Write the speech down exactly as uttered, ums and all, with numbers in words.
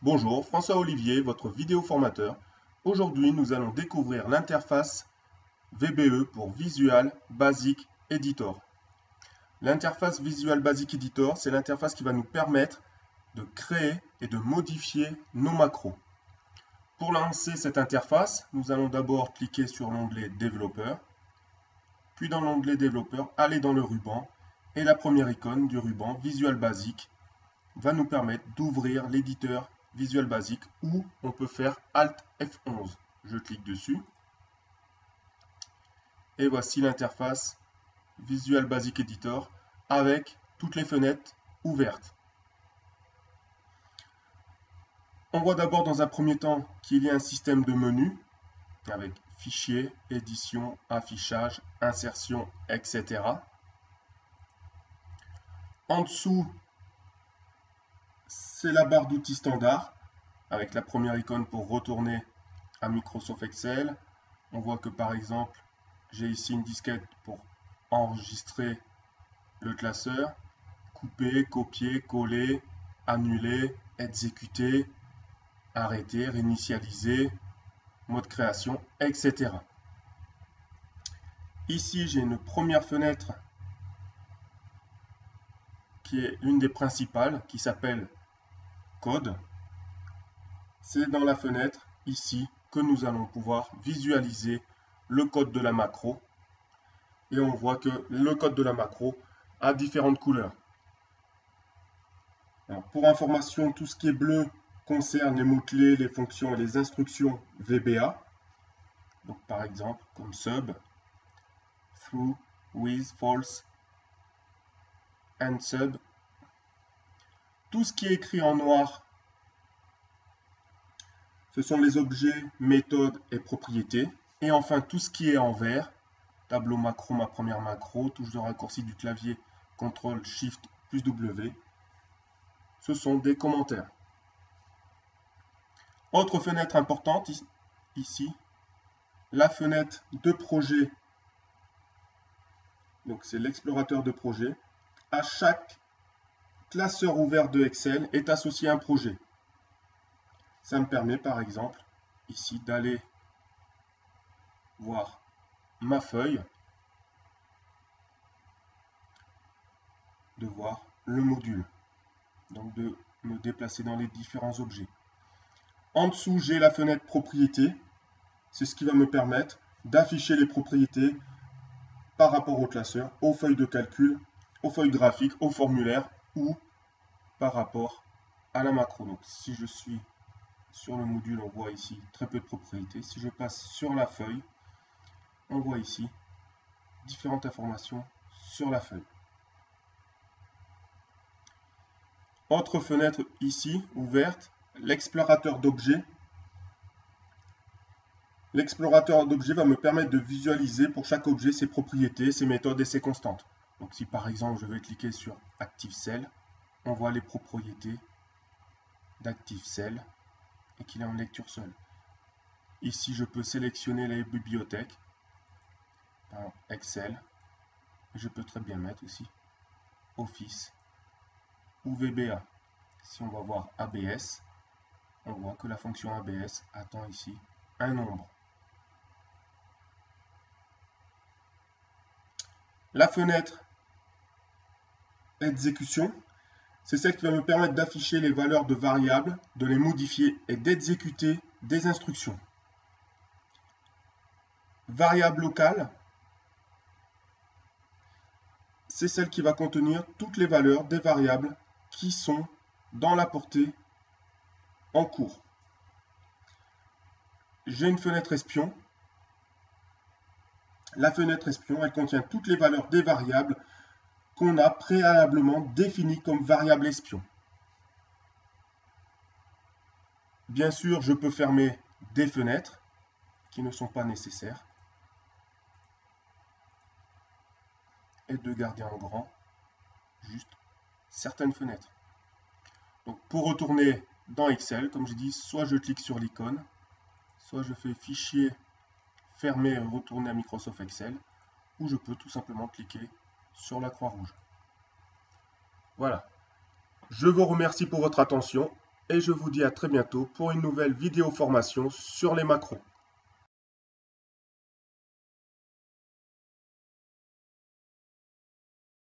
Bonjour, François Olivier, votre vidéo formateur. Aujourd'hui, nous allons découvrir l'interface V B E pour Visual Basic Editor. L'interface Visual Basic Editor, c'est l'interface qui va nous permettre de créer et de modifier nos macros. Pour lancer cette interface, nous allons d'abord cliquer sur l'onglet Développeur, puis dans l'onglet Développeur, aller dans le ruban, et la première icône du ruban Visual Basic va nous permettre d'ouvrir l'éditeur Visual Basic où on peut faire Alt F onze. Je clique dessus et voici l'interface Visual Basic Editor avec toutes les fenêtres ouvertes. On voit d'abord dans un premier temps qu'il y a un système de menus avec fichier, édition, affichage, insertion, et cetera. En dessous, c'est la barre d'outils standard avec la première icône pour retourner à Microsoft Excel. On voit que par exemple, j'ai ici une disquette pour enregistrer le classeur, couper, copier, coller, annuler, exécuter, arrêter, réinitialiser, mode création, et cetera. Ici, j'ai une première fenêtre qui est une des principales, qui s'appelle Code. C'est dans la fenêtre, ici, que nous allons pouvoir visualiser le code de la macro. Et on voit que le code de la macro a différentes couleurs. Alors, pour information, tout ce qui est bleu concerne les mots-clés, les fonctions et les instructions V B A. Donc, par exemple, comme sub, through, with, false, and sub. Tout ce qui est écrit en noir, ce sont les objets, méthodes et propriétés. Et enfin, tout ce qui est en vert, tableau macro, ma première macro, touche de raccourci du clavier, contrôle shift plus W, ce sont des commentaires. Autre fenêtre importante, ici, la fenêtre de projet. Donc c'est l'explorateur de projet. À chaque classeur ouvert de Excel est associé un projet. Ça me permet par exemple ici d'aller voir ma feuille, de voir le module, donc de me déplacer dans les différents objets. En dessous, j'ai la fenêtre propriété. C'est ce qui va me permettre d'afficher les propriétés par rapport au classeur, aux feuilles de calcul, aux feuilles graphiques, aux formulaires ou par rapport à la macro. Donc, si je suis sur le module, on voit ici très peu de propriétés. Si je passe sur la feuille, on voit ici différentes informations sur la feuille. Autre fenêtre ici, ouverte, l'explorateur d'objets. L'explorateur d'objets va me permettre de visualiser pour chaque objet ses propriétés, ses méthodes et ses constantes. Donc si par exemple je vais cliquer sur ActiveCell, on voit les propriétés d'ActiveCell et qu'il est en lecture seule. Ici je peux sélectionner les bibliothèques, par exemple Excel, je peux très bien mettre aussi Office ou V B A. Si on va voir A B S, on voit que la fonction A B S attend ici un nombre. La fenêtre exécution, c'est celle qui va me permettre d'afficher les valeurs de variables, de les modifier et d'exécuter des instructions. Variable locale, c'est celle qui va contenir toutes les valeurs des variables qui sont dans la portée en cours. J'ai une fenêtre espion. La fenêtre espion, elle contient toutes les valeurs des variables qu'on a préalablement définies comme variables espion. Bien sûr, je peux fermer des fenêtres qui ne sont pas nécessaires et de garder en grand juste certaines fenêtres. Donc pour retourner dans Excel, comme je dis, soit je clique sur l'icône, soit je fais fichier, fermer et retourner à Microsoft Excel, ou je peux tout simplement cliquer sur la croix rouge. Voilà. Je vous remercie pour votre attention et je vous dis à très bientôt pour une nouvelle vidéo formation sur les macros.